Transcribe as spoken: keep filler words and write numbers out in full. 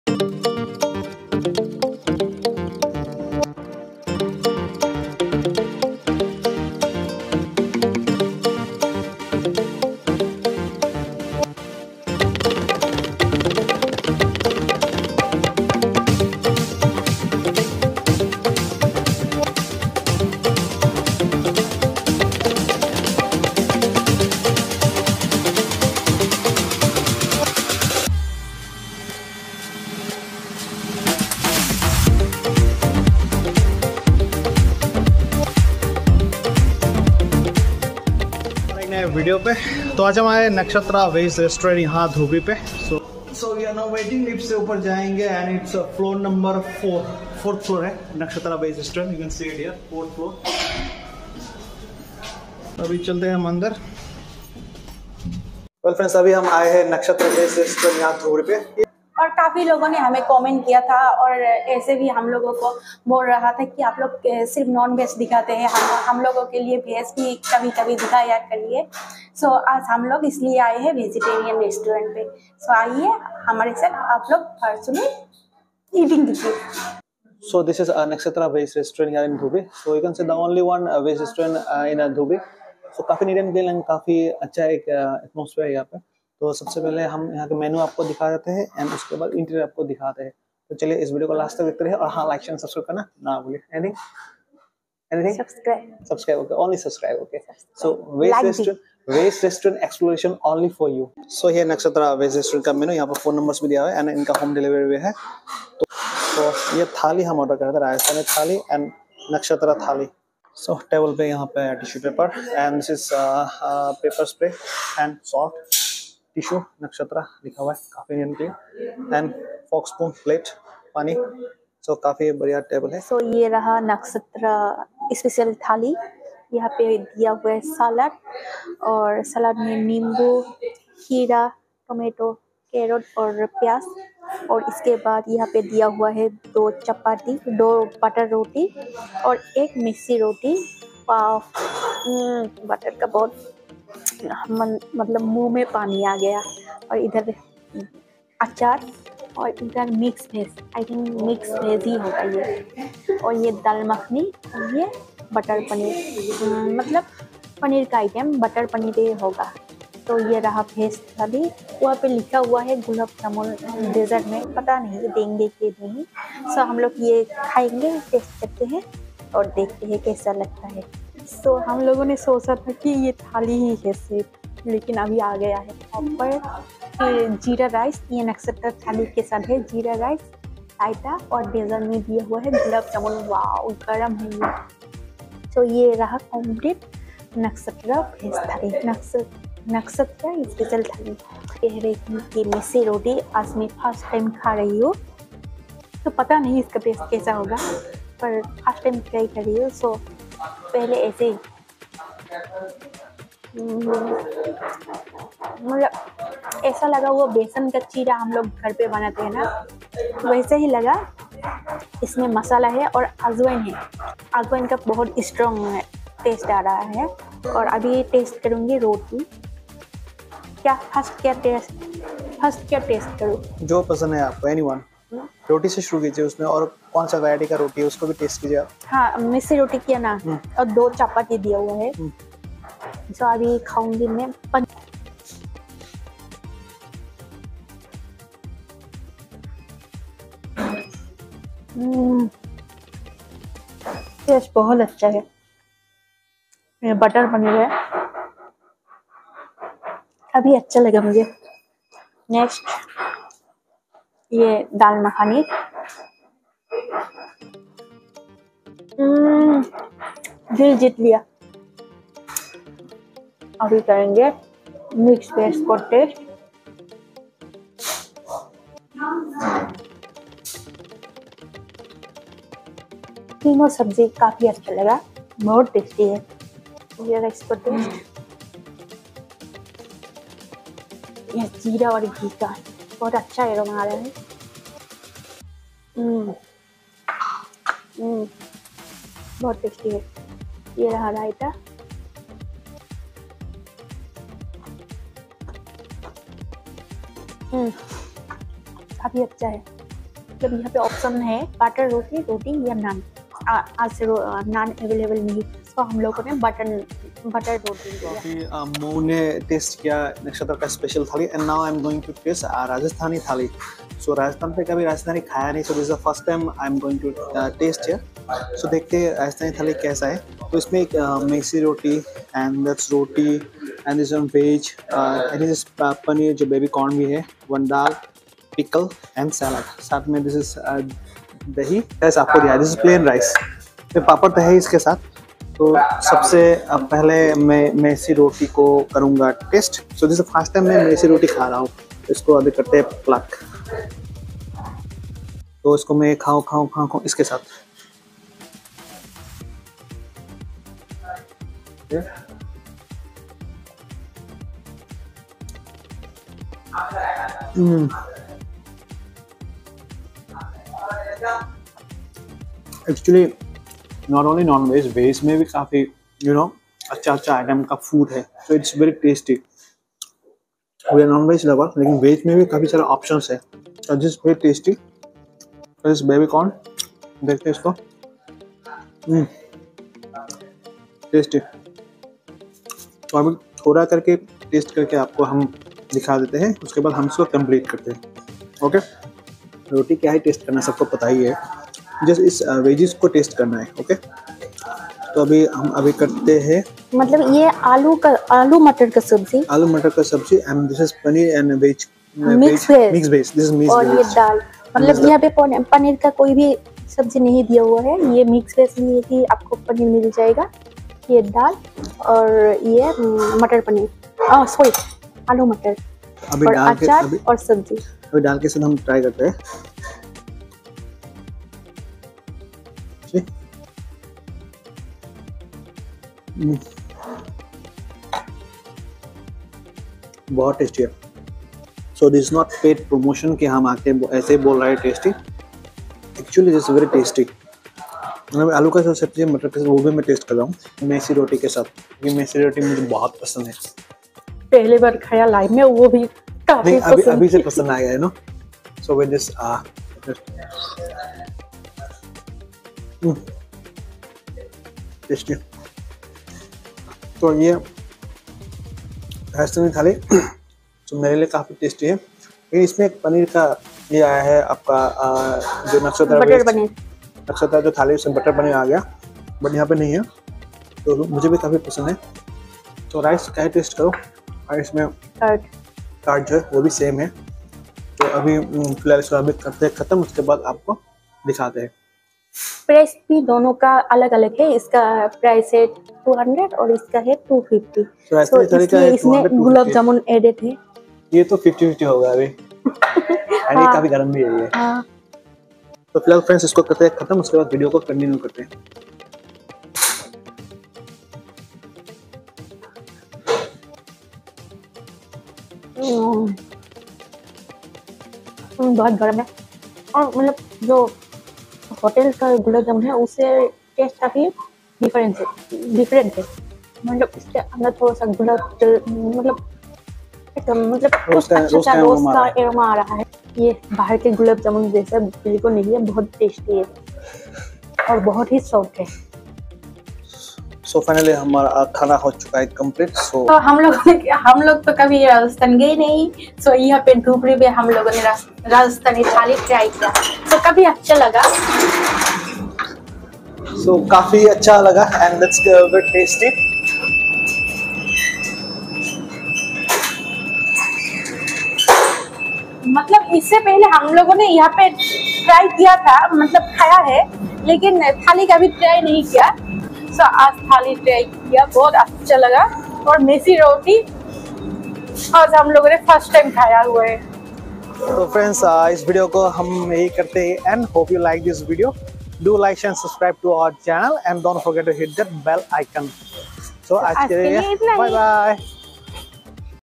Video पे तो आज हम आए नक्षत्रा वेज रेस्टोरेंट यहाँ धोबी पे। So so we are now waiting, lift से ऊपर जाएंगे and it's floor number four fourth floor है Nakshatra veg restaurant. You can see it here, fourth floor. अभी चलते हैं हम अंदर। वेल फ्रेंड्स, अभी हम आए हैं नक्षत्रा वेज रेस्टोरेंट यहाँ धोबी पे। और काफ़ी लोगों ने हमें कमेंट किया था और ऐसे भी हम लोगों को बोल रहा था कि आप लोग सिर्फ नॉन वेज दिखाते हैं, हम हम लोगों के लिए वेज भी कभी कभी दिखाया करिए। सो आज हम लोग इसलिए आए हैं वेजिटेरियन रेस्टोरेंट पे। सो आइए हमारे साथ आप लोग वर्चुअली ईटिंग कीजिए। So this is a Nakshatra Veg restaurant here in Dhube. So you can say the only one uh, veg restaurant uh, in uh, Dhube. So काफी नीट एंड क्लीन एंड काफी अच्छा एक atmosphere है यहाँ पे। तो सबसे पहले हम यहाँ के मेनू आपको दिखा देते हैं एंड उसके बाद इंटीरियर आपको दिखाते हैं। तो चलिए इस वीडियो को लास्ट तक देखते रहिए और हाँ, लाइक शेयर सब्सक्राइब करना ना भूलिए। Anything anything subscribe subscribe okay, only subscribe okay. So veg restaurant veg restaurant exploration only for you. So ये नक्षत्रा वेज रेस्टोरेंट का मेनू, यहाँ पर फोन नंबर्स भी दिया हुआ है एंड इनका होम डिलीवरी भी है। तो, तो ये थाली हम ऑर्डर करते हैं, राजस्थानी थाली एंड नक्षत्रा थाली। सो so, टेबल पे यहाँ पे tissue paper and this is paper spray and salt, tissue Nakshatra लिखा हुआ है, काफी neat and forks spoon, plate, पानी। सो so, काफी बढ़िया टेबल है। सो so, ये रहा नक्षत्रा स्पेशल थाली। यहाँ पे दिया हुआ है सलाद और सलाद में नींबू, खीरा, टोमेटो, कैरेट और प्याज। और इसके बाद यहाँ पे दिया हुआ है दो चपाती, दो बटर रोटी और एक मिक्सी रोटी। वाह, बटर का बहुत मन, मतलब मुंह में पानी आ गया। और इधर अचार और इधर mix veg, I think mix veg ही होगा ये। और ये दाल मखनी और ये बटर पनीर, मतलब पनीर का आइटम बटर पनीर होगा। तो ये रहा वेज थाली। वहाँ पे लिखा हुआ है गुलाब जामुन डेजर्ट में, पता नहीं देंगे कि नहीं। सो हम लोग ये खाएंगे, टेस्ट करते हैं और देखते हैं कैसा लगता है। सो हम लोगों ने सोचा था कि ये थाली ही है सिर्फ, लेकिन अभी आ गया है ऊपर फिर जीरा राइस। ये नक्षत्र थाली के साथ है जीरा राइस, रायता और डेजर्ट में दिया हुआ है गुलाब जामुन। वाह, गरम है ये। तो ये रहा कंप्लीट नक्षत्र वेज थाली, नक्षत्र नक्षत्र स्पेशल थाली। कह रही थी कि मिस्सी रोटी आज मैं फर्स्ट टाइम खा रही हूँ, तो पता नहीं इसका टेस्ट कैसा होगा, पर फर्स्ट टाइम ट्राई कर रही हूँ। सो पहले ऐसे मतलब ऐसा लगा वो बेसन का चीरा हम लोग घर पे बनाते हैं ना, वैसे ही लगा। इसमें मसाला है और अजवाइन है, अजवाइन का बहुत स्ट्रॉन्ग टेस्ट आ रहा है। और अभी टेस्ट करूँगी रोटी। क्या फर्स्ट क्या टेस्ट फर्स्ट क्या टेस्ट करूँ? जो पसंद है आपको, एनीवन। रोटी से शुरू कीजिए उसमें, और कौन सा वैरायटी का रोटी है उसको भी टेस्ट कीजिए आप। हाँ, मिस्सी रोटी किया ना और दो चपाती दिया हुआ है। तो अभी खाऊंगी मैं। टेस्ट बहुत अच्छा है। ये बटर पनीर है, अभी अच्छा लगा मुझे। नेक्स्ट ये दाल मखनी। दिल जीत लिया। अभी करेंगे मिक्स वेज को टेस्ट। तीनों सब्जी काफी अच्छा लगा, बहुत टेस्टी है। ये राइस को टेस्ट, ये जीरा और घी का बहुत अच्छा एरोमा आ रहा है। हम्म हम्म बहुत टेस्टी है। ये रहा रायता। हम्म काफी अच्छा है। मतलब यहाँ पे ऑप्शन है बटर रोटी रोटी या नान। आज से नान अवेलेबल नहीं, तो हम लोगों ने बटर बटर रोटी लिया। मो ने टेस्ट किया नक्षत्र का special thali and now I am going to taste Rajasthani thali. So Rajasthan पे कभी राजस्थानी खाया नहीं, so this is the first time I am going to taste here. So देखते हैं राजस्थानी थाली कैसा है। तो इसमें एक missi roti and that's roti and this one veg and this paneer जो बेबी कॉर्न भी है, one dal, pickle and salad, साथ में दिस इज दही राइस आपको दिया। दिस इज प्लेन राइस, फिर पापड़ तो है इसके साथ। तो सबसे पहले मैं मेसी रोटी को करूँगा taste. So this is first time मैं मेसी रोटी खा रहा हूँ। इसको अभी करते हैं प्लक। तो इसको मैं खाऊं खाऊं खाऊं खाऊं इसके साथ। Actually not only non veg, veg में भी काफ़ी यू नो अच्छा अच्छा आइटम का फूड है। So it's very tasty. We are non veg lover, लेकिन वेज में भी काफ़ी सारे ऑप्शंस है। और this very tasty, this baby corn, देखते हैं इसको। टेस्टी। तो अभी थोड़ा करके टेस्ट करके आपको हम दिखा देते हैं, उसके बाद हम इसको कंप्लीट करते हैं। ओके, रोटी क्या है टेस्ट करना सबको पता ही है, जस्ट इस वेजिस को टेस्ट करना है। ओके, तो अभी हम अभी करते हैं, मतलब ये आलू का आलू मटर का सब्जी, आलू मटर का सब्जी and this is paneer and veg mix veg, mix veg, this is mix और ये दाल। मतलब यहाँ पे पनीर का कोई भी सब्जी नहीं दिया हुआ है, ये मिक्स वेज में ही आपको पनीर मिल जाएगा। ये दाल और ये मटर पनीर, ओह सॉरी आलू मटर, अभी और डाल के अचार अभी, और सब्जी। अभी डाल के साथ हम ट्राई करते हैं। बहुत टेस्टी है। So this not paid promotion कि हम आके ऐसे बोल रहे हैं tasty, actually this very tasty. मैं आलू का सब्जी मटर के साथ वो भी मैं टेस्ट कर रहा हूँ मेसी रोटी के साथ। ये मेसी रोटी मुझे बहुत पसंद है, पहली बार खाया लाइफ में, वो भी काफी नहीं अभी पसंद अभी से पसंद आ गया है नो। सो विद दिस आ टेस्टी। तो ये राजस्थानी थाली तो मेरे लिए काफ़ी टेस्टी है। लेकिन इसमें एक पनीर का ये आया है आपका आ, जो नक्षत्र बटर पनीर, नक्षत्र जो थाली उसमें बटर पनीर आ गया, बट यहाँ पे नहीं है, तो मुझे भी काफ़ी पसंद है। तो राइस क्या टेस्ट करो, और इसमें कार्ड जो है वो भी सेम है। तो अभी फिलहाल इसको अभी करते हैं ख़त्म, उसके बाद आपको दिखाते हैं। प्राइस भी दोनों का अलग अलग है। इसका प्राइस है टू हंड्रेड और इसका है टू फिफ्टी। तो इसलिए इसमें गुलाब जामुन एडेड है। ये तो फिफ्टी फिफ्टी होगा अभी। हाँ। काफी गर्म भी है ये। हाँ। तो फिलहाल फ्रेंड्स इसको करते हैं खत्म, उसके बाद वीडियो को कंटिन्यू करते हैं। बहुत गर्म है, और मतलब जो होटल का गुलाब जामुन है उससे टेस्ट काफी डिफरेंस है डिफरेंट है मतलब इसके अंदर थोड़ा सा गुलाब मतलब मतलब कुछ अच्छा सा रोज का एरोमा आ रहा है। ये बाहर के गुलाब जामुन जैसा बिल्कुल नहीं है, बहुत टेस्टी है और बहुत ही सॉफ्ट है। सो फाइनली हमारा खाना हो चुका है कंप्लीट। सो तो हम लोग हम लोग तो कभी राजस्थान गए नहीं, सो यहाँ पे धूपरी में हम लोगों ने राजस्थानी थाली ट्राई किया, तो काफी अच्छा लगा। सो so, काफी अच्छा लगा एंड दैट्स वेरी टेस्टी। मतलब इससे पहले हम लोगों ने यहाँ पे ट्राई किया था, मतलब खाया है, लेकिन थाली का भी ट्राई नहीं किया। सो आज थाली ट्राई किया, बहुत अच्छा लगा। और मेसी रोटी आज हम लोगों ने फर्स्ट टाइम खाया हुआ है। तो फ्रेंड्स इस वीडियो को हम यही करते हैं and hope you like this video. Do like and subscribe to our channel and don't forget to hit that bell icon. So आज के लिए बाय बाय।